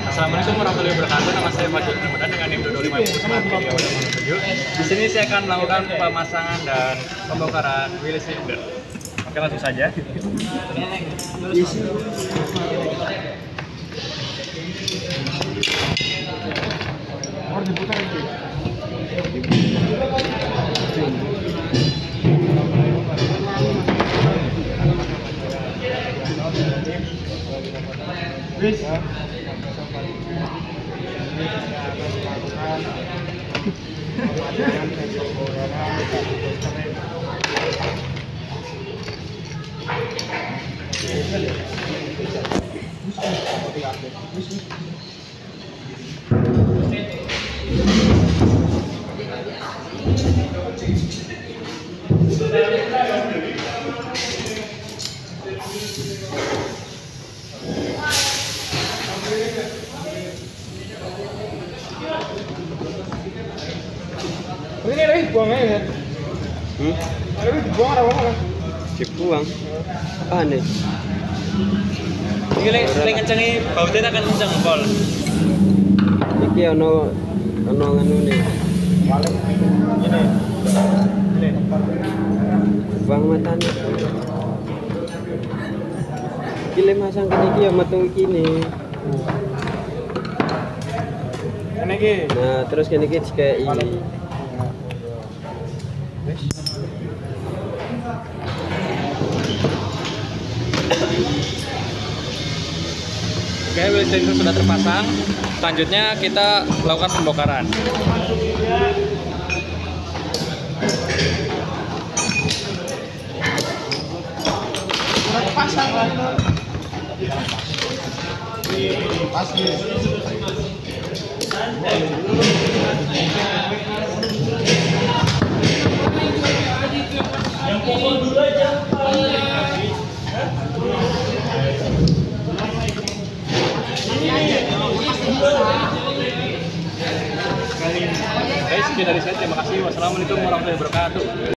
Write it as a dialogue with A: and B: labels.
A: Assalamualaikum warahmatullahi wabarakatuh. Nama saya Fajar Ramadan dengan NIM 2507. Di sini saya akan melakukan pemasangan dan pembongkaran wheel cylinder. Oke, langsung saja.
B: Ini lagi buang aja kan? Lagi dibuang apa kan?
C: Dibuang. Apaan nih?
A: Ini lagi ngencengi bautnya akan kenceng pol.
C: Iki ono nganu nih.
A: Ini.
C: Buang matanya. Iki le masang kene iki ya metu iki nih.
B: Ini ki.
C: Nah, terus kene iki dikei.
A: Oke, wheel cylinder sudah terpasang. Selanjutnya kita lakukan pembongkaran.
B: Sudah pasang kan? Pas nih. Yang pokok dulu aja.
A: Guys, sekian dari saya. Terima kasih. Wassalamualaikum warahmatullahi wabarakatuh.